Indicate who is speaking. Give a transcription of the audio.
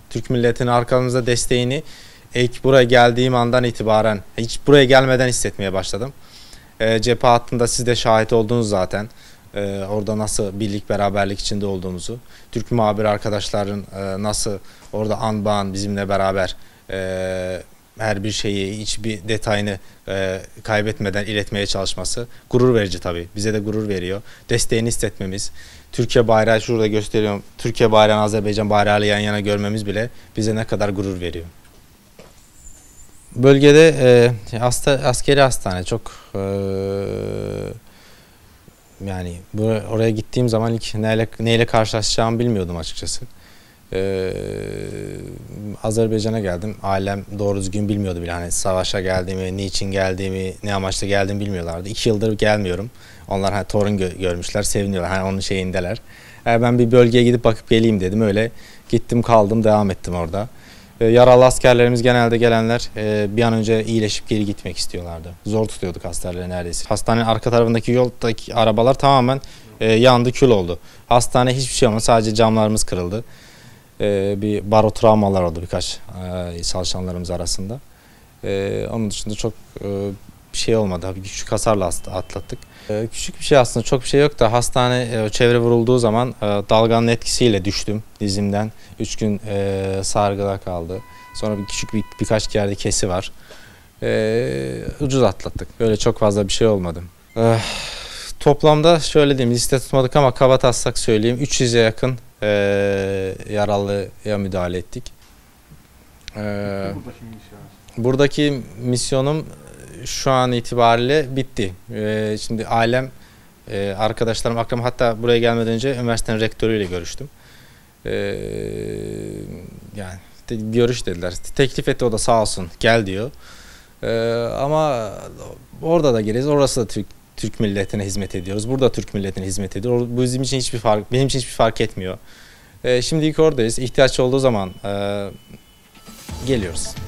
Speaker 1: Türk milletinin arkamızda desteğini ilk buraya geldiğim andan itibaren, hiç buraya gelmeden hissetmeye başladım. Cephe hattında siz de şahit oldunuz zaten. Orada nasıl birlik beraberlik içinde olduğumuzu. Türk muhabir arkadaşların nasıl orada an be an bizimle beraber her bir şeyi, hiçbir detayını kaybetmeden iletmeye çalışması gurur verici tabii. Bize de gurur veriyor. Desteğini hissetmemiz, Türkiye bayrağı şurada gösteriyorum. Türkiye bayrağını Azerbaycan bayrağıyla yan yana görmemiz bile bize ne kadar gurur veriyor. Bölgede askeri hastane çok yani oraya gittiğim zaman ilk neyle karşılaşacağımı bilmiyordum açıkçası. Azerbaycan'a geldim. Ailem doğru düzgün bilmiyordu bile. Hani savaşa geldiğimi, niçin geldiğimi, ne amaçla geldiğimi bilmiyorlardı. 2 yıldır gelmiyorum. Onlar hani torun görmüşler, seviniyorlar. Hani onun şeyindeler. Ben bir bölgeye gidip bakıp geleyim dedim. Öyle gittim, kaldım, devam ettim orada. Yaralı askerlerimiz genelde gelenler bir an önce iyileşip geri gitmek istiyorlardı. Zor tutuyorduk hastaneleri neredeyse. Hastanenin arka tarafındaki yoldaki arabalar tamamen yandı, kül oldu. Hastane hiçbir şey olmadı. Sadece camlarımız kırıldı. Bir barotravmalar oldu birkaç çalışanlarımız arasında. Onun dışında çok bir şey olmadı. Bir küçük hasarla atlattık. Küçük bir şey aslında, çok bir şey yok da hastane çevre vurulduğu zaman dalganın etkisiyle düştüm dizimden. 3 gün sargıda kaldı. Sonra birkaç yerde kesi var. Ucuz atlattık. Böyle çok fazla bir şey olmadı. Toplamda şöyle diyeyim, liste tutmadık ama kabataslak söyleyeyim. 300'e yakın yaralıya müdahale ettik. Buradaki misyonum şu an itibariyle bitti. Şimdi ailem, arkadaşlarım, akrabam, hatta buraya gelmeden önce üniversitenin rektörüyle görüştüm. Yani görüş dediler. Teklif etti, o da sağ olsun gel diyor. Ama orada da geliriz. Orası da Türk milletine hizmet ediyoruz. Burada Türk milletine hizmet ediyor. Bu bizim için benim için hiçbir fark etmiyor. Şimdilik oradayız. İhtiyaç olduğu zaman geliyoruz.